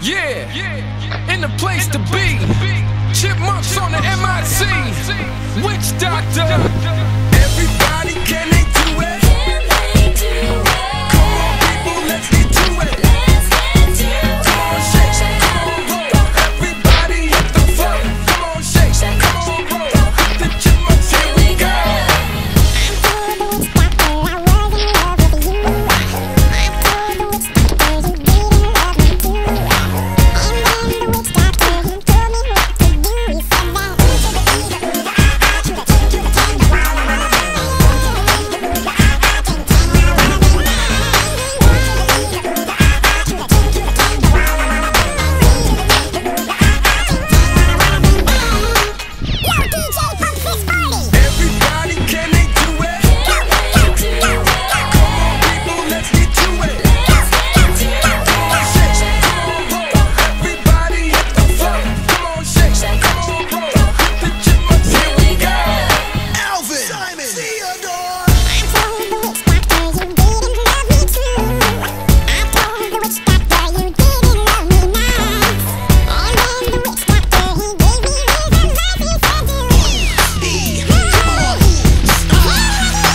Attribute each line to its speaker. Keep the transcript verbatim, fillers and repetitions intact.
Speaker 1: Yeah, in the place to be. Chipmunks on the M I C. Witch Doctor. Everybody can